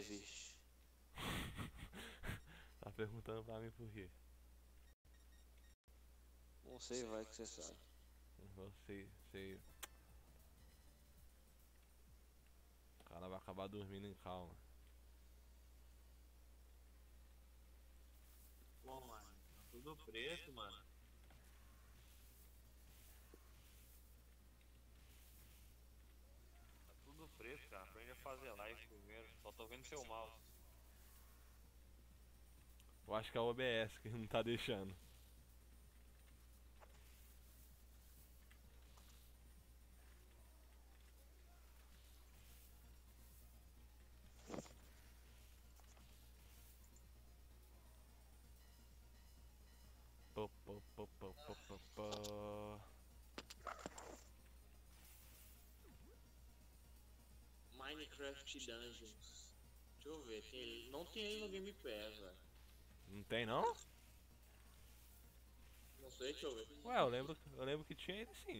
existe. Tá perguntando pra mim por quê? Não sei, vai que você sabe. Sei. O cara vai acabar dormindo em calma. Bom, mano, tá tudo preto, mano. Tá tudo preto, cara. Aprende a fazer live primeiro. Só tô vendo seu mouse. Eu acho que é o OBS que não tá deixando. Pô, pô, pô, pô, pô, pô, pô. Minecraft Dungeons. Deixa eu ver, não tem ele no Game Pass, velho. Não tem não? Não sei, deixa eu ver. Ué, eu lembro que tinha ele sim.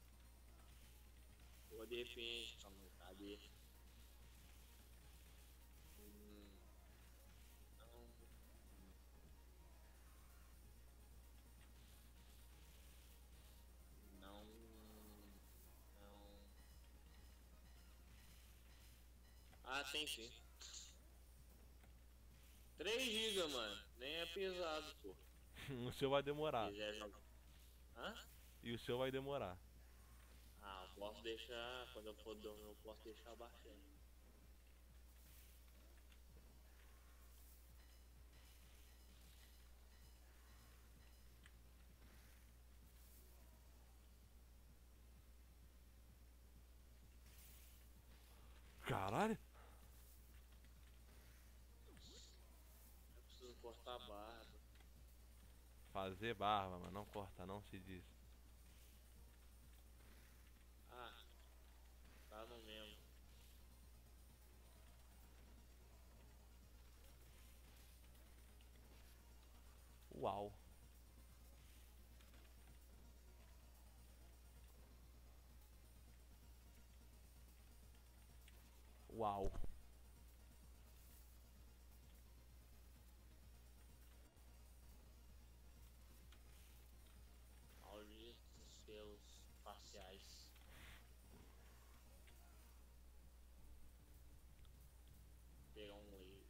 Ou de repente, calma aí, cadê? Hum, não, não, não. Ah, tem sim. 3 GB, mano. Nem é pesado, pô. O seu vai demorar. Quiser jogar. Hã? E o seu vai demorar. Ah, eu posso deixar. Quando eu for dormir, eu posso deixar baixando. Caralho! Eu preciso cortar a barba. Fazer barba, mas não corta não se diz. Ah, tá no mesmo. Uau! Uau! Olha os seus faciais. Pegar um livro.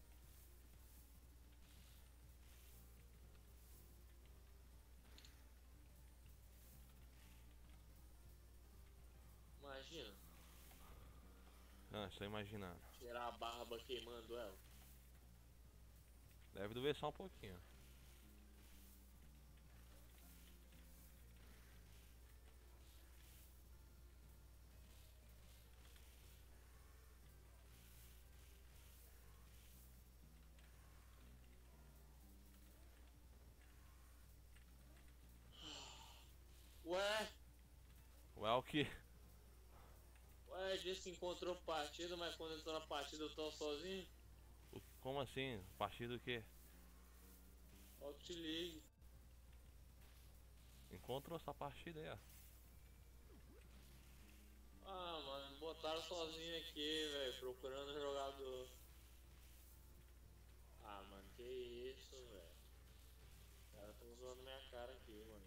Imagina, Ah, estou imaginando. tirar a barba queimando ela. Deve doer só um pouquinho. Ué, Ué, o que? disse que encontrou partida, mas quando entrou na partida eu tô sozinho. Como assim? A partir do quê? Rocket League. Encontrou essa partida aí, ó. Ah, mano, botaram sozinho aqui, velho, procurando jogador. Ah, mano, que isso, velho. Os caras estão zoando minha cara aqui, mano.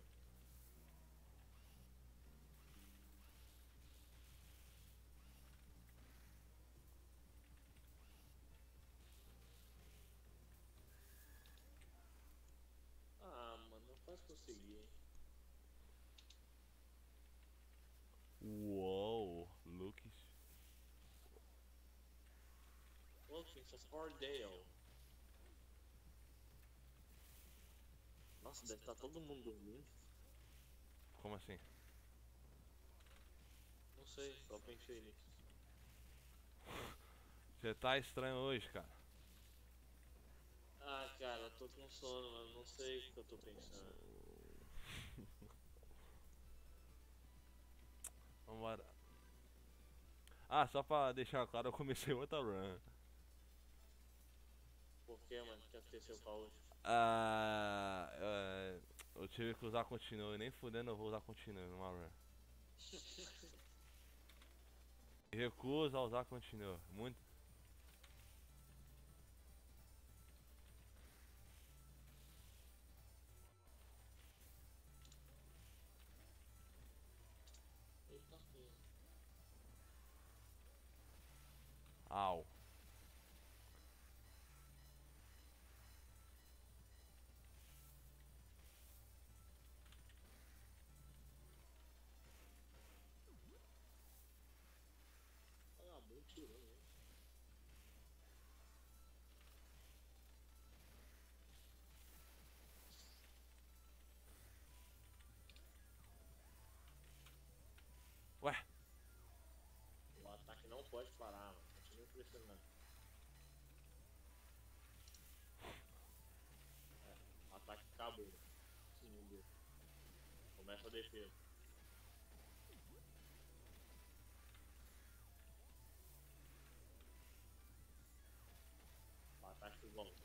Ah, mano, não faz conseguir. Uou, Lucas. Looking for Dale. Nossa, deve estar todo mundo dormindo. Como assim? Não sei, só pensei nisso. Você tá estranho hoje, cara. Ah, cara, eu tô com sono, mano. Não sei o que eu tô pensando. Vambora. Ah, só pra deixar claro, eu comecei outra run. Por que, mano? O que aconteceu com a hoje? Eu tive que usar continue, nem fudendo eu vou usar continue numa run. Recuso a usar continue. Muito. pode parar, mano. Continua impressionando. É, o ataque acabou. Sim, deu. Começa a defesa. O ataque volta.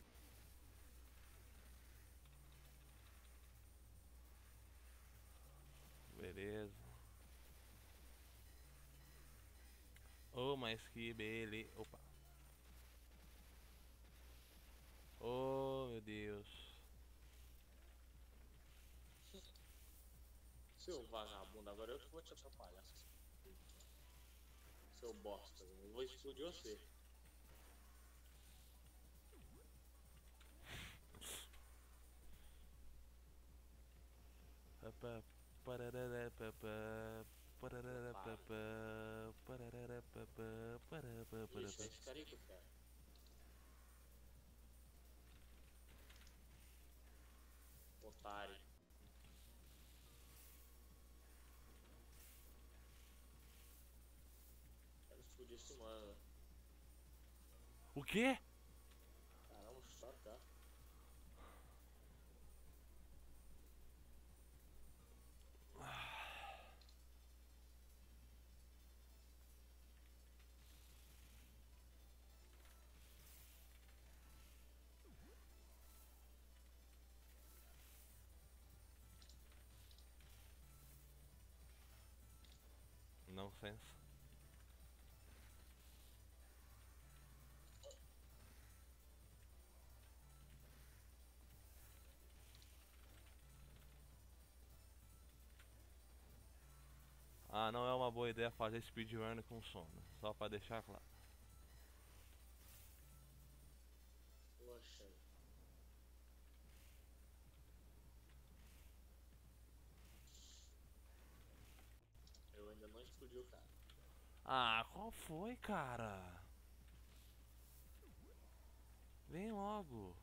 Beleza. Oh, mas que beleza. Opa. Oh, meu Deus. Seu vagabundo, agora eu que vou te atrapalhar. Seu bosta, eu vou explodir você. Papá, pararara, papá, pararara, papá, pararara, papá, parará, Ixi, é parará. esse cara aí que eu quero. Otário. Quero explodir esse mano. O quê? Caramba, só cá. Nonsense. Ah, não é uma boa ideia fazer speedrun com sono. Só pra deixar claro. Poxa. Eu ainda não explodi o cara. Ah, qual foi, cara? Vem logo.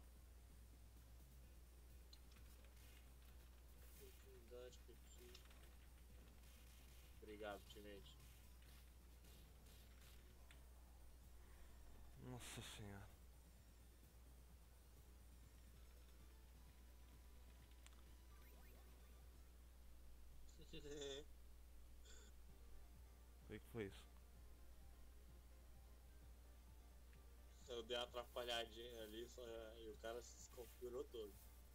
Oportunidade que aqui. Obrigado, teammate. Nossa senhora. O que foi isso? Eu dei uma atrapalhadinha ali só, e o cara se desconfigurou todo.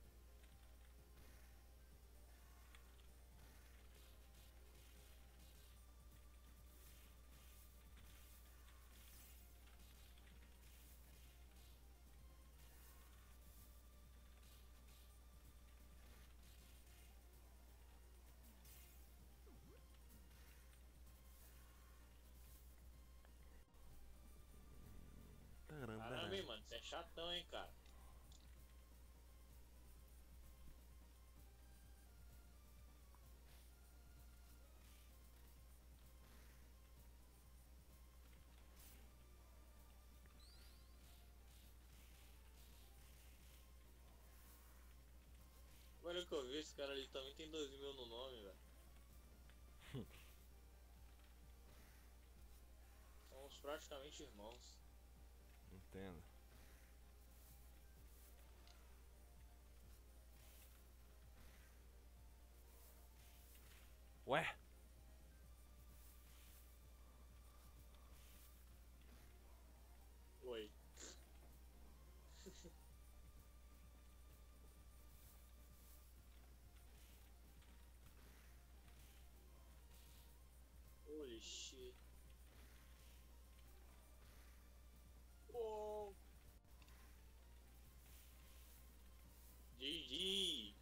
Caramba, hein, mano, você é chatão, hein, cara. Olha que eu vi, esse cara ali também tem 2000 no nome, velho. Somos praticamente irmãos. Entendo. Ué? Oi. Holy shit. Oh. GG.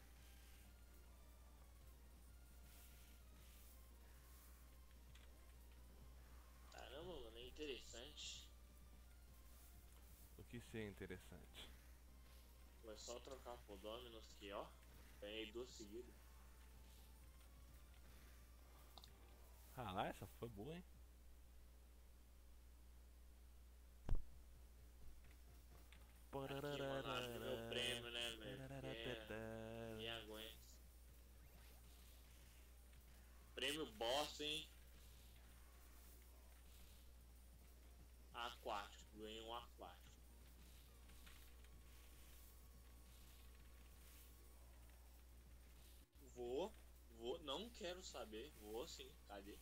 Caramba, mano, é interessante. O que isso é interessante? Foi só trocar pro Dominus que, ó, ganhei 2 seguidas. Ah lá, essa foi boa, hein? Aqui, mano, abri meu prêmio, né, velho? Ninguém aguenta. Prêmio boss, hein? aquático. Vou, não quero saber, vou sim, cadê?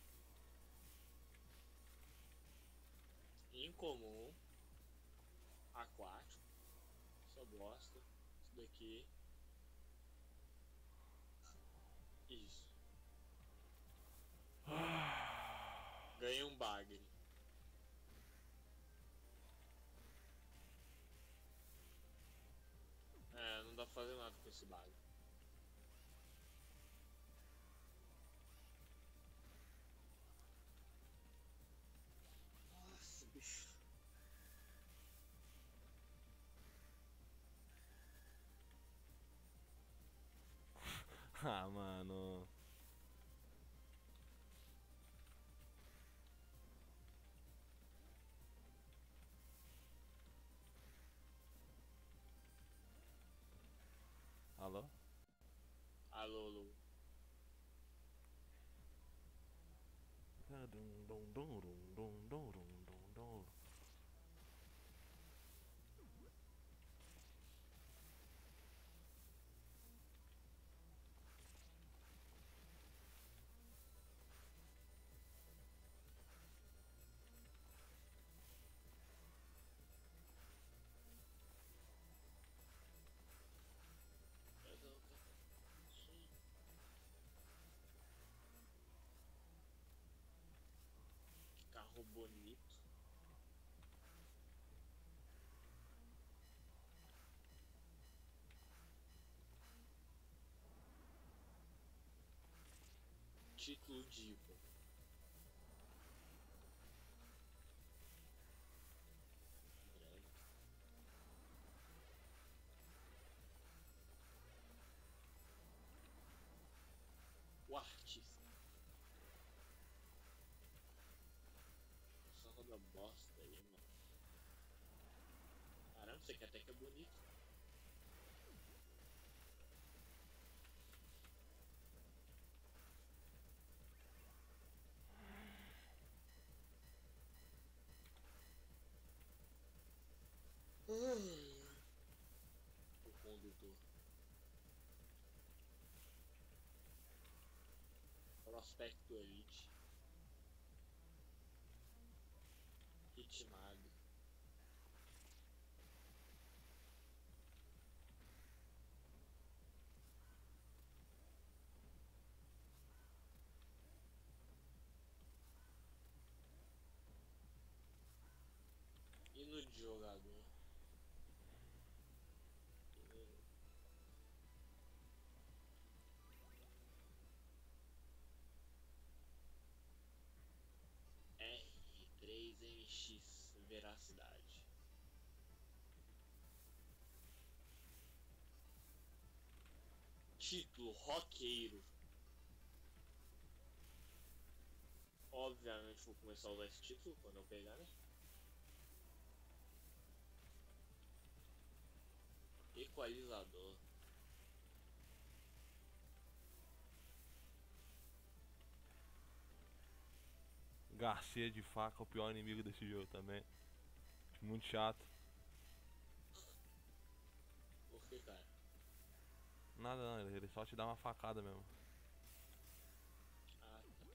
Incomum, aquático, só bosta, isso daqui, isso. Ganhei um bagre. É, não dá pra fazer nada com esse bagre. Nossa, bicho. Ah, mano. Alô? Alô, alô. Carro bonito. Título Divo. O artista. Só roda bosta aí, mano. Caramba, isso aqui até que é bonito. O condutor. Prospecto Elite. Ritmado. Hino de jogador. R3MX Veracidade. Título Roqueiro. Obviamente vou começar a usar esse título quando eu pegar, né? Equalizador. Garcia de faca, o pior inimigo desse jogo também. Muito chato. Por que, cara? Nada não, ele só te dá uma facada mesmo. Ah, tá.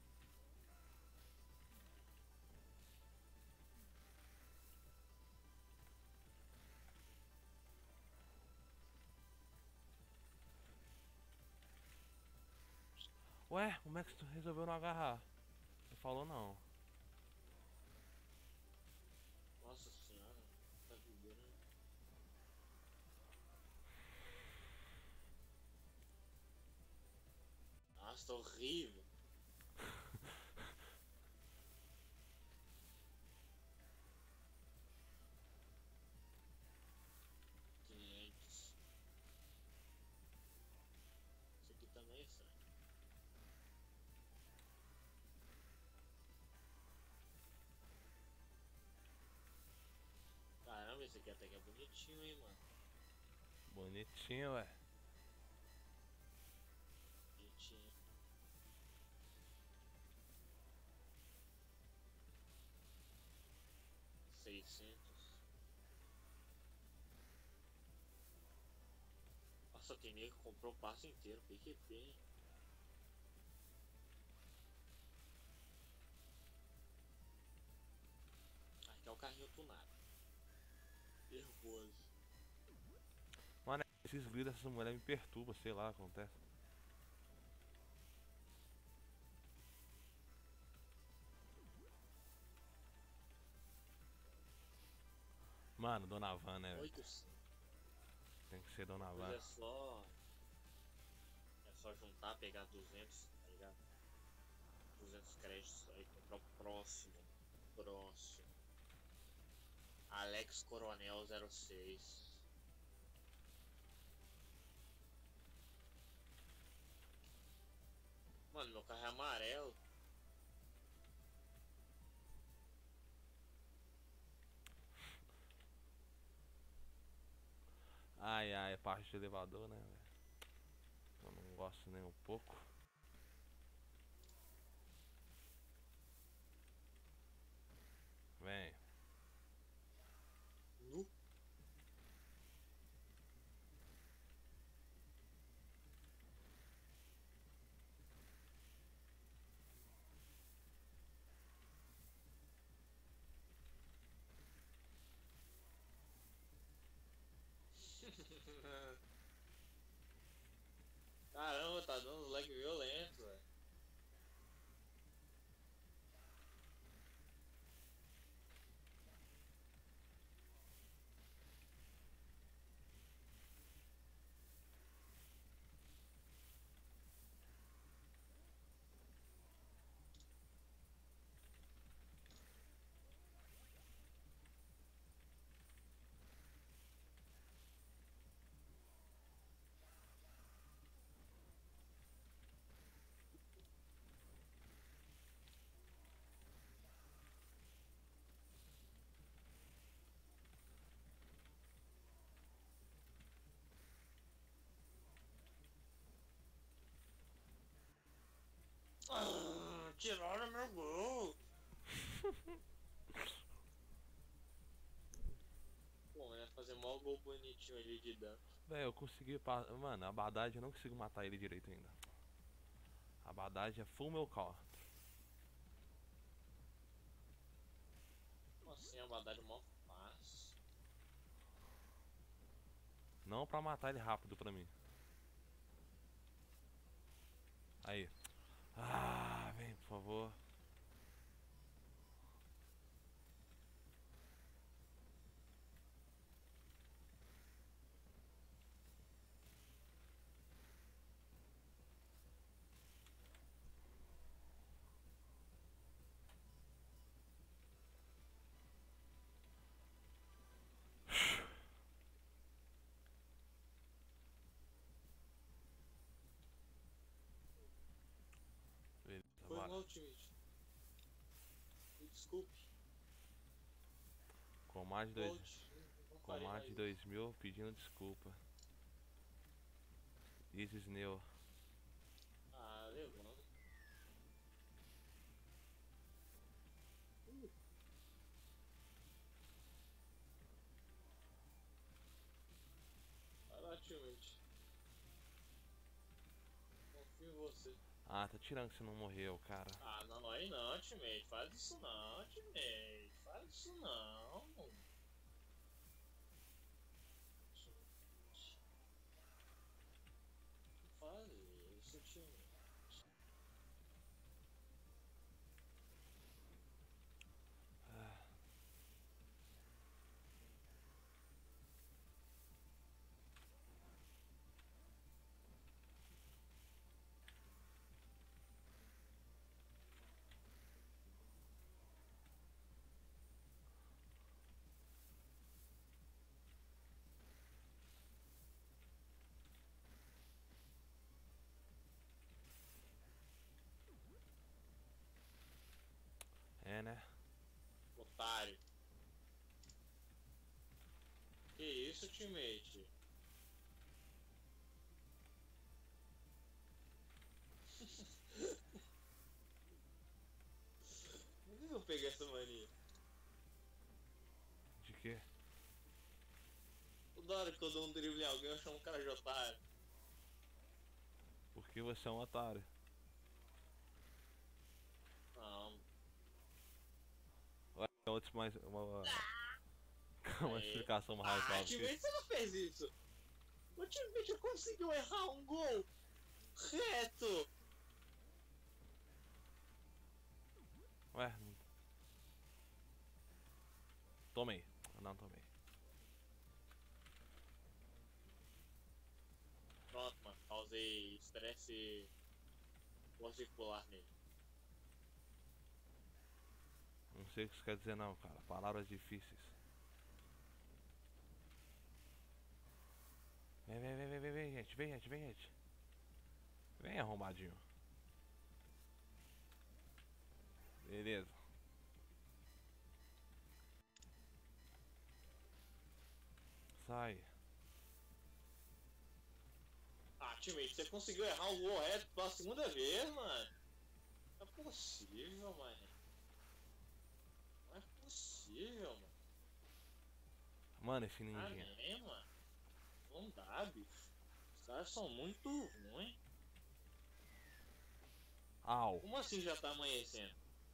Ué, o Max resolveu não agarrar. Ele falou não. Nossa senhora. Tá vibrando. Nossa, tá horrível. Isso aqui também é estranho. Caramba, esse aqui até que é bonitinho, hein, mano. Bonitinho, ué. Bonitinho. $600. Nossa, tem nego que comprou o passe inteiro, PQP. Aqui é o carrinho tunado. Nervoso. Mano, esses gritos dessas mulheres me perturbam, sei lá, acontece. Mano, Dona Van, né, velho? 800. Tem que ser Dona Mas Van. é só. É só juntar, pegar 200, tá ligado? 200 créditos, aí comprar o próximo. Próximo. Alex Coronel 06. Mano, meu carro é amarelo. Ai, ai, parte de elevador, né, velho? Eu não gosto nem um pouco. Vem. Nu. Caramba, tá dando lag violento, velho. Tiraram meu gol. Bom, ia fazer mó gol bonitinho ali de dano. Véi, eu consegui. Mano, a Badade eu não consigo matar ele direito ainda. A Badade é full meu call. Assim, a batalha mó fácil. Não pra matar ele rápido pra mim. Aí. Ah, vem, por favor. Beleza, Foi bora. mal, Ultimate. Me desculpe. Com mais de Volte. Não com farei mais mais de isso. 2000 pedindo desculpa. Isis Neo. Ah, levando. Vai lá, Ultimate. Confio em você. Ah, tá tirando que você não morreu, cara. Ah, não, aí não, Ultimate. Faz isso não, Ultimate. Faz isso não. Ultimate. Não faz isso, Ultimate. É, né? Otário. Que isso, Ultimate? Por que eu peguei essa mania? De quê? Toda hora que eu dou um drible em alguém, eu chamo um cara de otário. Porque você é um otário. Não. Ué, outros mais. Uma Aí. explicação mais Ah, razoável que time, isso. você não fez isso. O time conseguiu errar um gol reto. Ué, tomei. Não tomei. Pronto, mano. Causei estresse particular nele. Não sei o que isso quer dizer não, cara. Palavras difíceis. Vem, gente. Vem, gente. Vem, arrombadinho. Beleza. Sai. Ah, time, você conseguiu errar um gol reto pela segunda vez, mano. Não é possível, mano. Não é possível, mano. Mano, esse Ah, ninjinha. nem, mano. Não dá, bicho. Os caras são muito ruins. Au. Como assim já tá amanhecendo?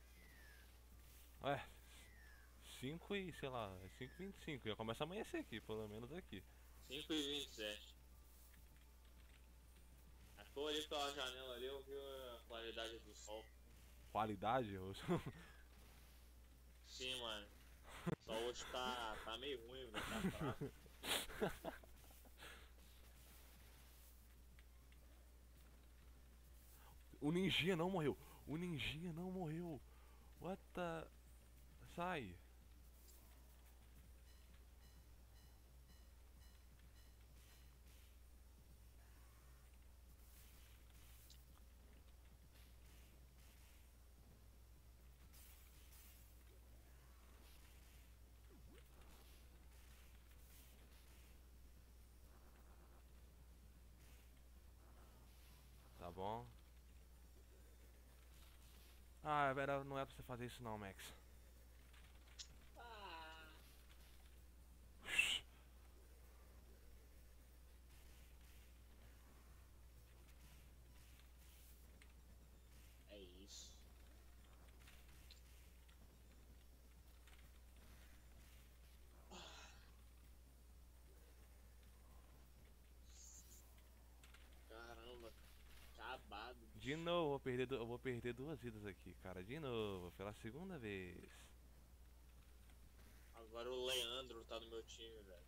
Ué. 5 e, sei lá, 5h25. Já começa a amanhecer aqui, pelo menos aqui. 5h27. Acho que eu olhei pela janela ali, eu vi a qualidade do sol. Qualidade? Sim, mano. O sol hoje tá meio ruim, velho. Tá fraco. O ninjinha não morreu. O ninjinha não morreu. What the... Sai. Tá bom. Ah, não é pra você fazer isso não, Max. Ah, é isso. Caramba, acabado, De bicho. novo, eu vou perder 2 vidas aqui, cara. De novo, pela segunda vez. Agora o Leandro tá no meu time, velho.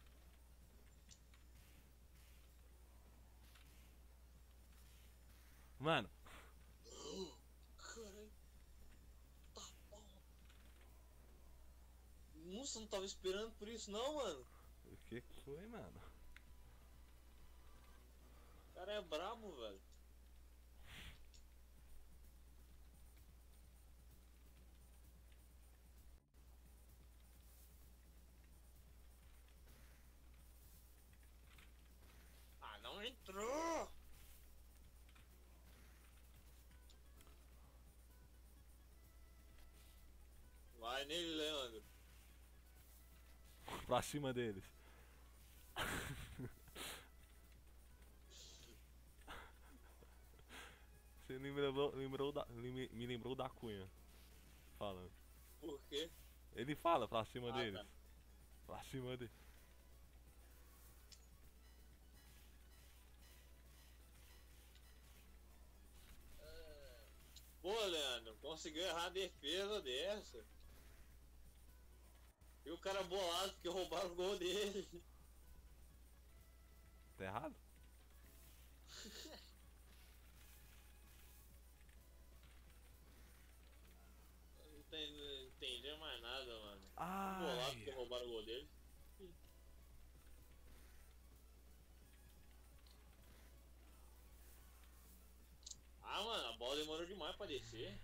Mano, Caralho, tá bom. Nossa, não tava esperando por isso não, mano. o que foi, mano? O cara é brabo, velho. Ah, não entrou! Vai nele, Leandro. Pra cima deles. Você me lembrou da Cunha. Falando. Por quê? Ele fala pra cima Ah, deles. tá. Pra cima deles. Pô, Leandro, conseguiu errar a defesa dessa. E o cara bolado porque roubaram o gol dele. Tá errado? Não entendi mais nada, mano. Bolado Ai. porque roubaram o gol dele. Ah, mano, a bola demorou demais pra descer.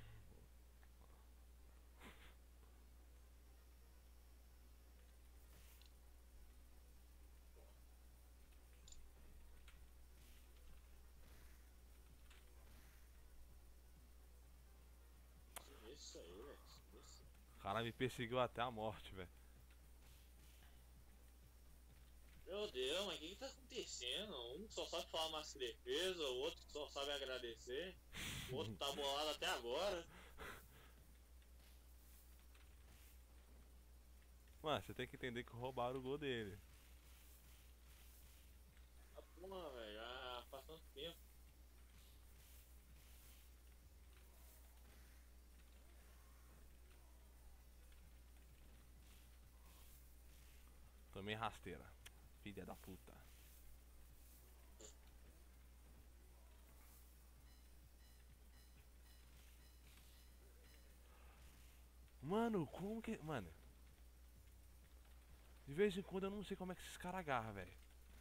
Isso aí, velho. Isso. O cara me perseguiu até a morte, velho. Eu Deus, mas o que tá acontecendo? Um só sabe falar mais que defesa, o outro só sabe agradecer, o outro tá bolado até agora. Mano, você tem que entender que roubaram o gol dele. Ah, porra, velho, já faz tanto tempo. Tomei rasteira. Filha da puta. Mano, como que. Mano. De vez em quando eu não sei como é que esses caras agarram, velho.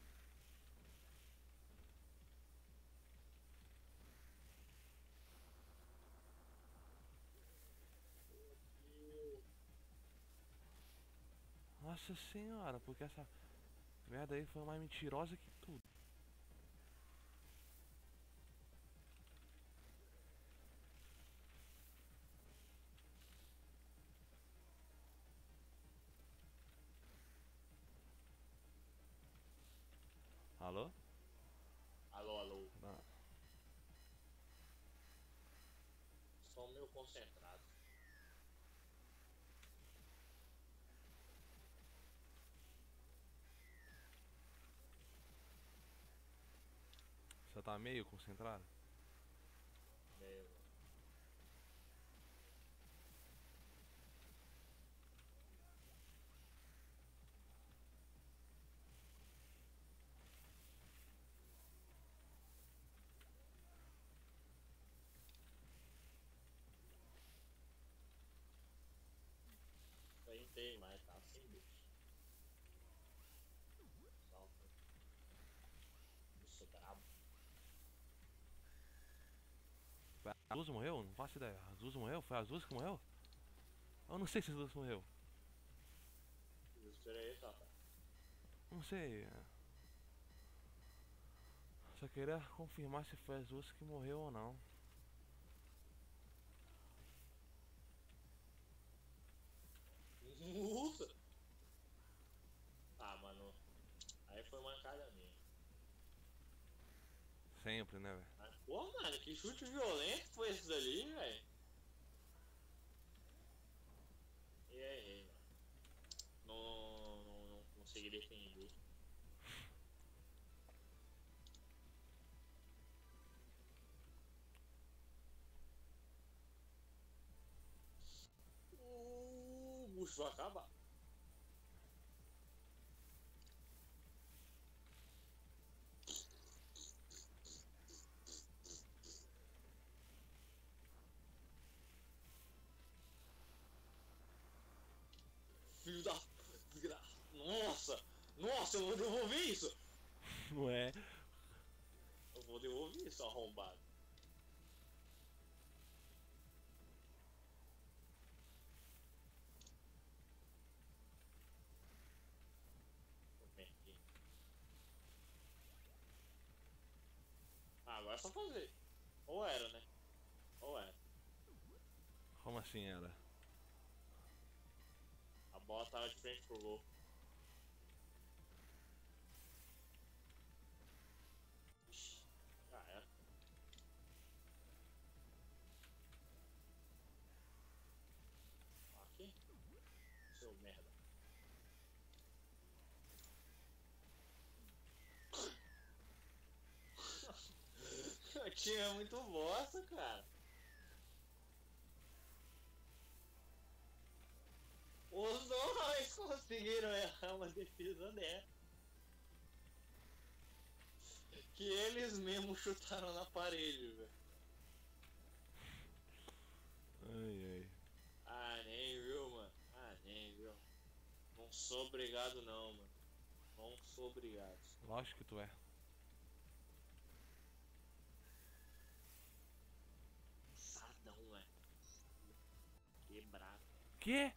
Nossa senhora, porque essa merda aí foi mais mentirosa que tudo. Alô? Alô, alô. Não. Só meio concentrado. Você tá meio concentrado? Meio. Tentei, mas tá sem luz. Salta. Isso, brabo. A Azul morreu? Não faço ideia. A Azul morreu? Foi a Azul que morreu? Eu não sei se a Azul morreu. Espera aí, tá. Não sei. Só queria confirmar se foi a Azul que morreu ou não. Nossa! Ah, mano. Aí foi mancada minha. Sempre, né, velho? Mas, pô, mano, que chute violento foi esse dali, velho? E aí, mano? Não consegui defender. O bucho vai acabar. Filho da desgraça. Nossa! Nossa, eu vou devolver isso! Não é? Eu vou devolver isso, arrombado. Ah, agora é só fazer. Ou era, né? Ou era. Como assim era? A bola tava de frente pro gol. Ixi, já era. Aqui? Seu merda. O time é muito bosta, cara. Os dois conseguiram errar uma defesa dessa. Que eles mesmos chutaram na parede, velho. Ai, ai. Ah, nem viu, mano. Ah, nem viu. Não sou obrigado não, mano. Não sou obrigado. Lógico que tu é. Sadão, velho. Quebrado. Que?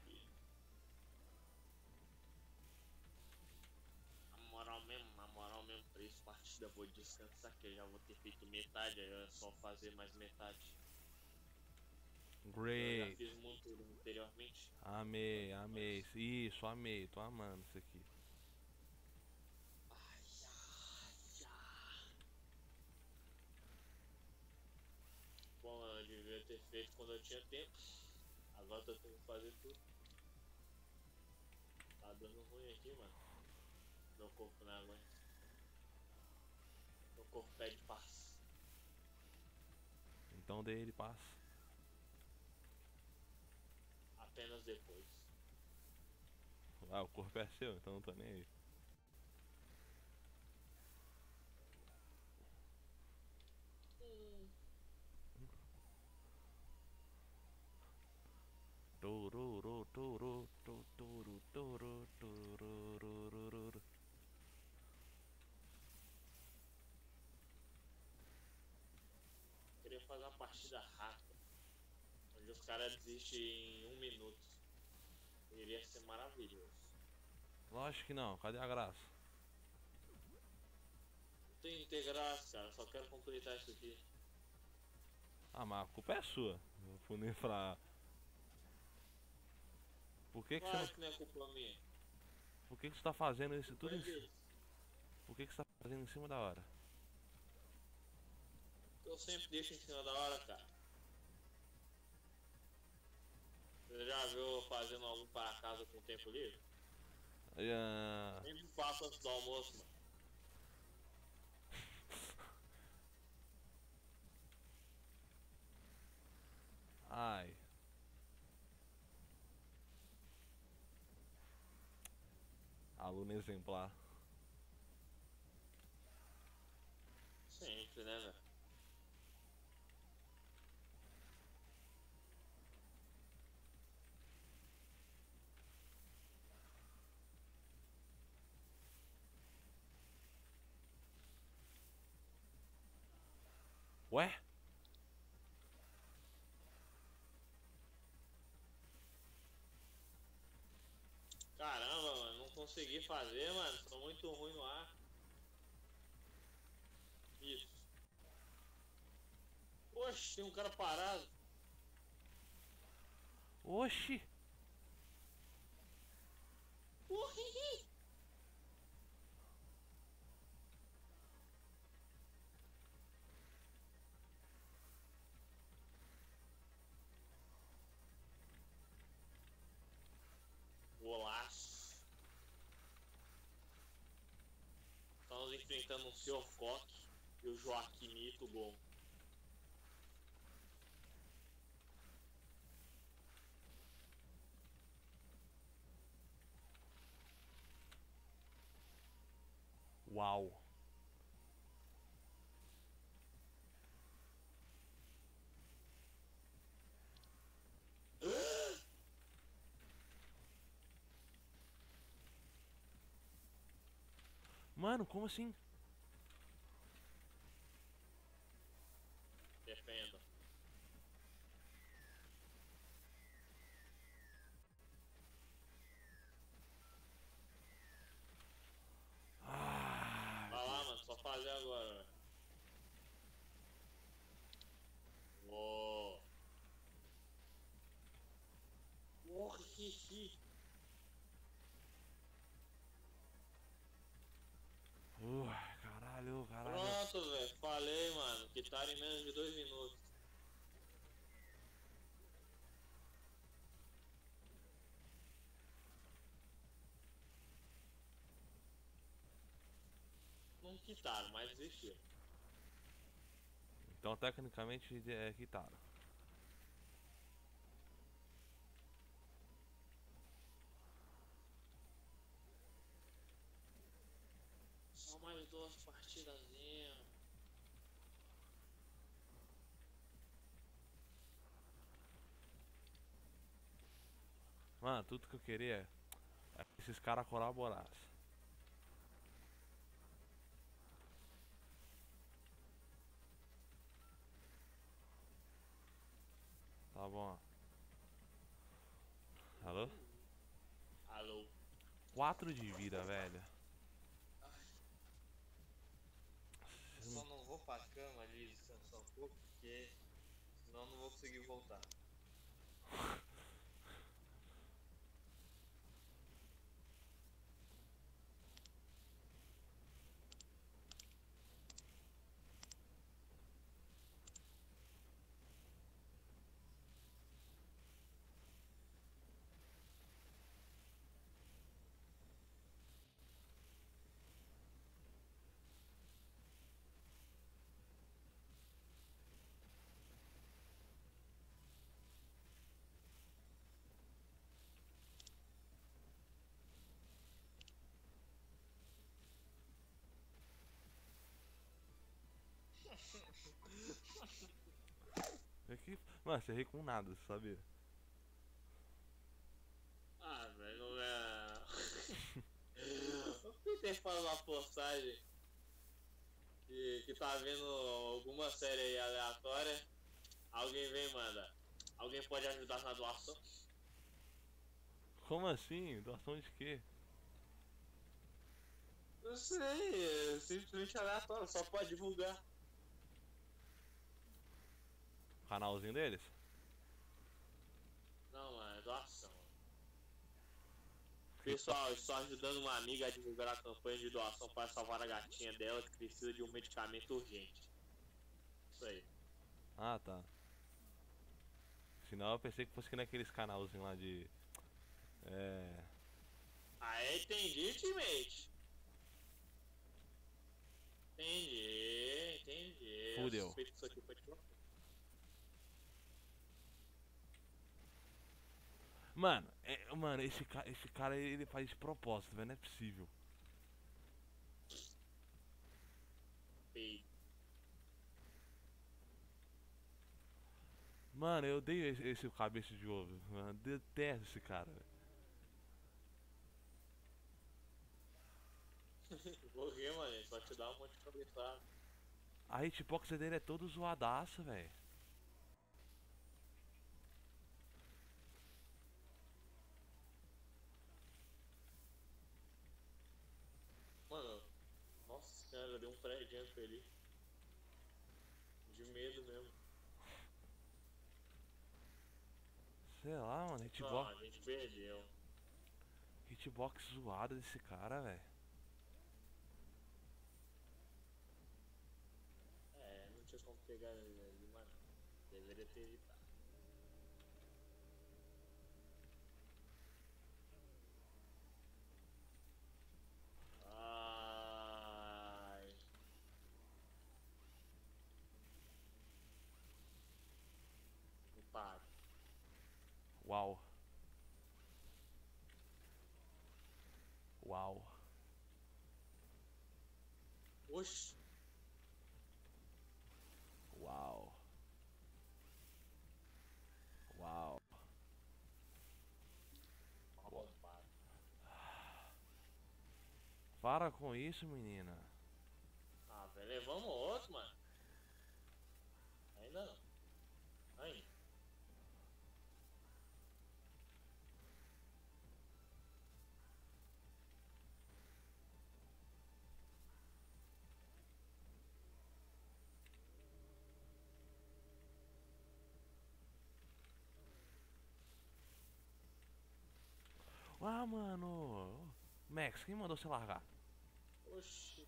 Na moral mesmo, 3 partidas eu vou descansar, que eu já vou ter feito metade, aí é só fazer mais metade. Eu já Great. fiz muito anteriormente. Amei, amei. Isso, amei. Tô amando isso aqui. feito quando eu tinha tempo. Agora eu tenho que fazer tudo. Tá dando ruim aqui, mano. Meu corpo não aguenta. Meu corpo pede paz. Então dê ele paz. Apenas depois. Ah, o corpo é seu, então não tô nem aí. Tururu, turu, tu, turu, turu, turururururu. Queria fazer uma partida rápida, onde os caras desistem em 1 minuto. Iria ser maravilhoso. Lógico que não, cadê a graça? Não tem que ter graça, cara. Só quero completar isso aqui. Ah, mas a culpa é sua. Eu fui nem pra. Por que que você não. Claro que não é culpa minha. Por que que você tá fazendo isso Culpa tudo é em. deles. Por que que você tá fazendo em cima da hora? Eu sempre deixo em cima da hora, cara. Você já viu eu fazendo algum para casa com tempo livre? Ah, Sempre faço antes do almoço, mano. ai. Aluno exemplar. Sempre, né, velho? Ué? Caramba, mano. Não consegui fazer, mano. Sou muito ruim no ar. Isso. Oxe, tem um cara parado. Oxi! Uhihi. Golaço. Estamos enfrentando o Sr. Coque e o Joaquimito Gol. Uau! Mano, como assim? Defenda. Ah, Vai lá, mano. Só fazer agora, velho. Uou. Uhihi. caralho, caralho. Pronto, velho. Falei, mano. Quitar em menos de 2 minutos. Não quitaram, mas desistiram. Então, tecnicamente, é quitado. Só mais 2 partidazinhas. Mano, tudo que eu queria é que esses caras colaborassem. Tá bom. Alô? Alô. 4 de vida, velho. Eu só não vou pra cama ali descansar um pouco, porque senão eu não vou conseguir voltar. Mano, você ri com nada, você sabia? Ah, velho, não é. O Peter fala uma postagem que tá vendo alguma série aí aleatória. Alguém vem e manda. Alguém pode ajudar na doação? Como assim? Doação de quê? Não sei, é simplesmente aleatório, só pode divulgar. O canalzinho deles? Não, mano, é doação. Pessoal, estou ajudando uma amiga a divulgar a campanha de doação para salvar a gatinha dela que precisa de um medicamento urgente. Isso aí. Ah, tá. Senão eu pensei que fosse que naqueles canalzinhos lá de. É. Aí entendi, teammate. Entendi. Eu Fudeu. suspeito que isso aqui foi de propósito. Mano, mano, esse cara ele faz de propósito, velho. Não é possível. Feio. Mano, eu odeio esse cabeça de ovo. Mano, detesto esse cara, velho. Vou rir, mano, só te dá um monte de cabeçada. A hitbox dele é todo zoadaço, velho. Mano, nossa senhora, deu um prédio ali. De medo mesmo. Sei lá, mano, Não, a gente perdeu. hitbox zoada desse cara, velho. É, não tinha como pegar ele ali, mano. Deveria ter evitado. Ai. Não para. Uau. Uau. Oxi. Uau. Uau. Arrombado. Para com isso, menina. Ah, velho, levamos outro, mano. Ainda não. Ainda. Ah, mano. Max, quem mandou você largar? Oxi.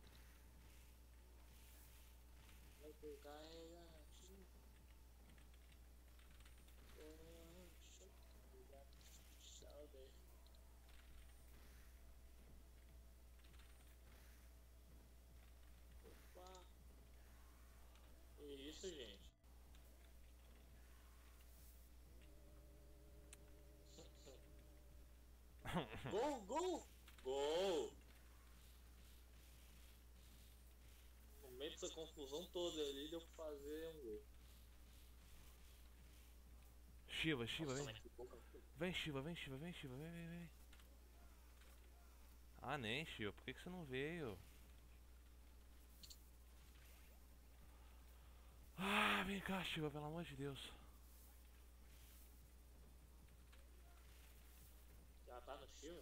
Vai pegar ela. Opa. Que isso, gente? Gol, gol! Gol! No meio dessa confusão toda ali, deu pra fazer um gol. Shiva, Shiva, Nossa, vem. mas que boca. Vem, Shiva, vem, Shiva, vem, Shiva, vem, vem, vem. Ah, nem, Shiva, por que você não veio? Ah, vem cá, Shiva, pelo amor de Deus. Já tá no Chiva?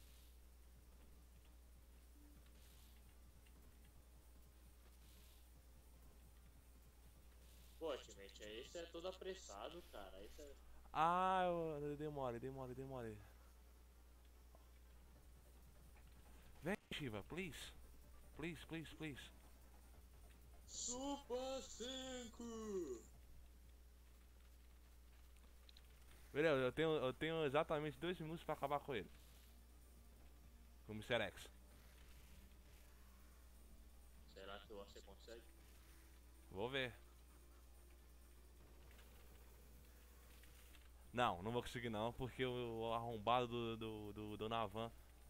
Pô, teammate, aí você é todo apressado, cara. Aí você... Ah, eu demore, demore, demore. Vem, Shiva, please. Please, please, please. Super 5! Beleza, eu tenho exatamente 2 minutos pra acabar com ele. Com o Mr. X. Será que você consegue? Vou ver. Não, não vou conseguir não, porque o arrombado do Navan.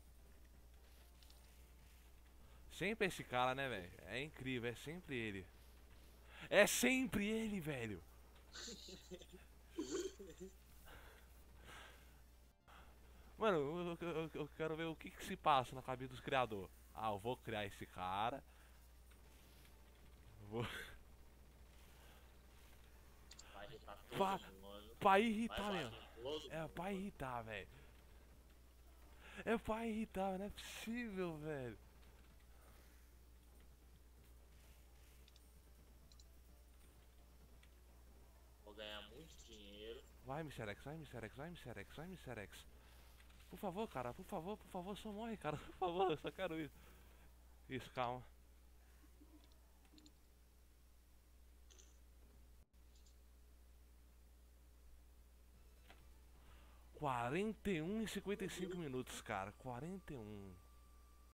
Sempre esse cara, né, velho? É incrível, é sempre ele. É sempre ele, velho. Mano, eu quero ver o que se passa na cabeça dos criadores. Ah, eu vou criar esse cara. Vou... Vai irritar Vai, todo mundo. pra Vai irritar bater mesmo. em todo É mundo. pra irritar, velho. É pra irritar, não é possível, velho. Vou ganhar muito dinheiro. Vai, Mr. X, vai, Mr. X, vai, Mr. X, vai, Mr. X. Por favor, cara, por favor, só morre, cara. Por favor, eu só quero isso. Isso, calma. Quarenta e 51 e 55 minutos, cara. 41.